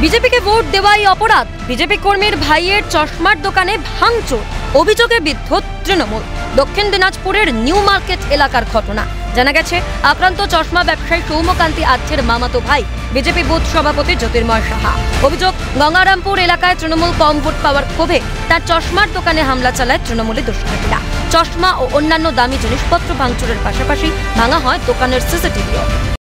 বিজেপিকে ভোট দেওয়াই অপরাধ। বিজেপি কর্মীর ভাইয়ের চশমার দোকানে ভাঙচুর, অভিযোগে বিদ্ধ তৃণমূল। দক্ষিণ দিনাজপুরের নিউ মার্কেট এলাকার ঘটনা। জানা গেছে, আক্রান্ত চশমা ব্যবসায়ী সৌম্যকান্তি আচ্ছের মামাতো ভাই বিজেপি বুথ সভাপতি জ্যোতির্ময় সাহা। অভিযোগ, গঙ্গারামপুর এলাকায় তৃণমূল কম ভোট পাওয়ার ক্ষোভে তার চশমার দোকানে হামলা চালায় তৃণমূলী দুষ্কৃতীরা। চশমা ও অন্যান্য দামি জিনিসপত্র ভাঙচুরের পাশাপাশি ভাঙা হয় দোকানের সিসিটিভিও।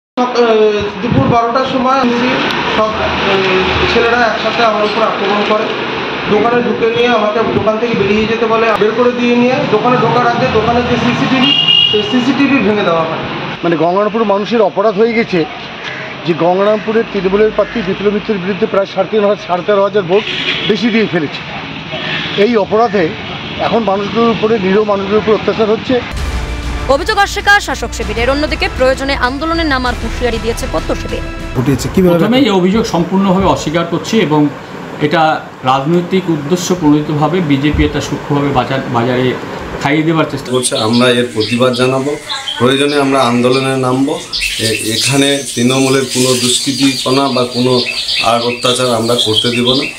দুপুর 12টার সময় সব ছেলেরা একসাথে আমার উপর আক্রমণ করে, দোকানে ঢুকে নিয়ে আমাকে দোকান থেকে বেরিয়ে যেতে বলে, বের করে দিয়ে নিয়ে দোকানে ঢোকার আগে দোকানের যে সিসিটিভি ভেঙে দেওয়া হয়। মানে গঙ্গারামপুর মানুষের অপরাধ হয়ে গেছে যে গঙ্গারামপুরের তৃণমূলের প্রার্থী বিপ্লব মিত্রের বিরুদ্ধে প্রায় 13,500 ভোট বেশি দিয়ে ফেলেছে। এই অপরাধে এখন মানুষগুলোর উপরে, নিরীহ মানুষগুলোর উপর অত্যাচার হচ্ছে। অভিযোগ অস্বীকার শাসক শিবিরের। অন্যদিকে প্রয়োজনে আন্দোলনে নামার হুঁশিয়ারি দিয়েছে পদ্ম শিবির। প্রথমে এই অভিযোগ সম্পূর্ণভাবে অস্বীকার করছে এবং এটা রাজনৈতিক উদ্দেশ্য প্রণোদিতভাবে বিজেপি এটা সূক্ষ্মভাবে বাজারে খাইয়ে দেওয়ার চেষ্টা করছে। আমরা এর প্রতিবাদ জানাবো, প্রয়োজনে আমরা আন্দোলনে নামবো। এখানে তৃণমূলের কোনো দুষ্কৃতিপনা বা কোনো আর অত্যাচার আমরা করতে দেব না।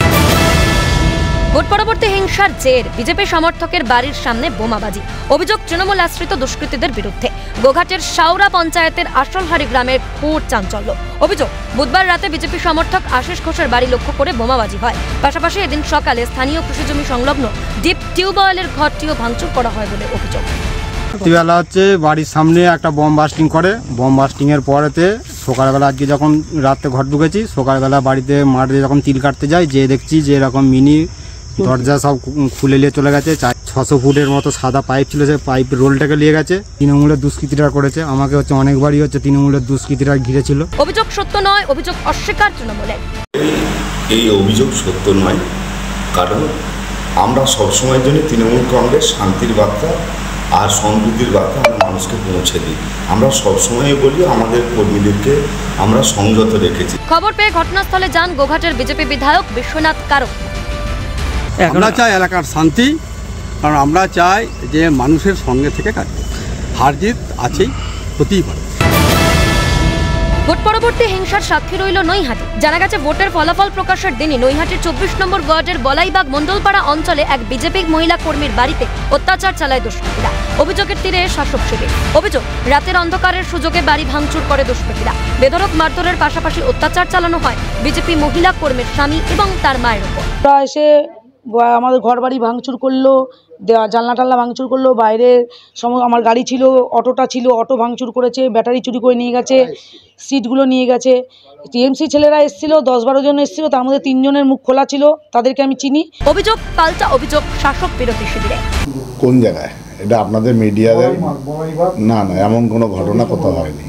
ভোট পরবর্তী হিংসার জের, বিজেপি সমর্থকের বাড়ির সামনে বোমাবাজি। অভিযোগ, তৃণমূল আশ্রিত দুষ্কৃতীদের বিরুদ্ধে। গোঘাটের শাওরা পঞ্চায়েতের আসলহারি গ্রামের ঘোর চাঞ্চল্য। অভিযোগ, বুধবার রাতে বিজেপি সমর্থক আশিস ঘোষের বাড়ি লক্ষ্য করে বোমাবাজি হয়। পাশাপাশি এদিন সকালে স্থানীয় কৃষিজমি সংলগ্ন ডিপ টিউবওয়েলের ঘরটিও ভাঙচুর করা হয় বলে অভিযোগ। রাত্রিবেলা বাড়ির সামনে একটা বম বাস্টিং করে। বম বাস্টিংয়ের পরেতে সকালবেলা, আজকে যখন রাতে ঘর ঢুকেছি, সকালবেলা বাড়িতে মাঠে যখন তিল কাটতে যাই, যে দেখছি যে এরকম মিনি দরজা সব খুলে নিয়ে চলে গেছে। 600 ফুটের মতো সাদা পাইপ ছিল, সে পাইপ রোলটাকে নিয়ে গেছে। তৃণমূলের দুষ্কৃতীরা করেছে। আমাকে অনেকবারই তৃণমূলের দুষ্কৃতীরা ঘিরেছিল। অভিযোগ সত্য নয়, অভিযোগ অস্বীকার তৃণমূলের। এই অভিযোগ সত্য নয়, কারণ আমরা সবসময়ের জন্য তৃণমূল কংগ্রেস শান্তির বার্তা আর সমৃদ্ধির বার্তা আমরা মানুষকে পৌঁছে দিই। আমরা সবসময় বলি আমাদের কর্মীদেরকে আমরা সংযত রেখেছি। খবর পেয়ে ঘটনাস্থলে যান গোঘাটের বিজেপি বিধায়ক বিশ্বনাথ কারক। আমরা চাই এলাকার শান্তি, কারণ আমরা চাই যে মানুষের সঙ্গে থেকে কাটবে। হার জিত আছেই, হতেই পারে। ভোট পরবর্তী হিংসার সাক্ষী রইল নৈহাটি। জানা গেছে, ভোটের ফলাফল প্রকাশের দিনই নৈহাটির 24 নম্বর ওয়ার্ডের বলাইবাগ মণ্ডলপাড়া অঞ্চলে এক বিজেপি মহিলা কর্মীর বাড়িতে অত্যাচার চালায় দুষ্কৃতীরা। অভিযোগের তীরে শাসক শিবির। অভিযোগ, রাতের অন্ধকারের সুযোগে বাড়ি ভাঙচুর করে দুষ্কৃতীরা। বেধড়ক মারধরের পাশাপাশি অত্যাচার চালানো হয় বিজেপি মহিলা কর্মীর স্বামী এবং তার মায়ের উপর। এসে আমাদের ঘর বাড়ি ভাঙচুর করলো, জানলা টাল্লা ভাঙচুর করলো। বাইরে আমার গাড়ি ছিল, অটোটা ছিল, অটো ভাঙচুর করেছে, ব্যাটারি চুরি করে নিয়ে গেছে, সিটগুলো নিয়ে গেছে। টিএমসি ছেলেরা এসেছিল, 10-12 জন এসেছিল, তার মধ্যে 3 জনের মুখ খোলা ছিল, তাদেরকে আমি চিনি। অভিযোগ পাল্টা অভিযোগ শাসক বিরোধী শিবিরে। কোন জায়গায় এটা আপনাদের মিডিয়াদের? না না, এমন কোনো ঘটনা কোথাও হয়নি।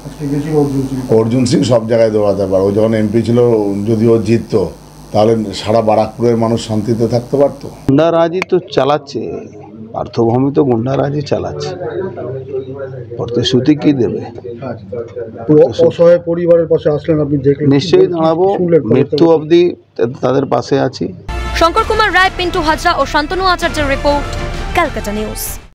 অর্জুন সিং সব জায়গায় দৌড়াতে পারে। ও যখন এমপি ছিল, যদি ও জিততো তাহলে সারা বারাকপুরের মানুষ শান্তিতে থাকতে পারতো। গুন্ডারাজি তো চালাচ্ছে, পার্থভূমি তো গুন্ডারাজি চালাচ্ছে। প্রতিশ্রুতি কি দেবে? অসহায় পরিবারের পাশে আসলেন আপনি, দেখলেন? নিশ্চয়ই দাঁড়াবো, মৃত্যু অবধি তাদের পাশে আছি। শঙ্কর কুমার রায়, পিন্টু হাজরা ও শান্তনু আচার্যের রিপোর্ট, ক্যালকাটা নিউজ।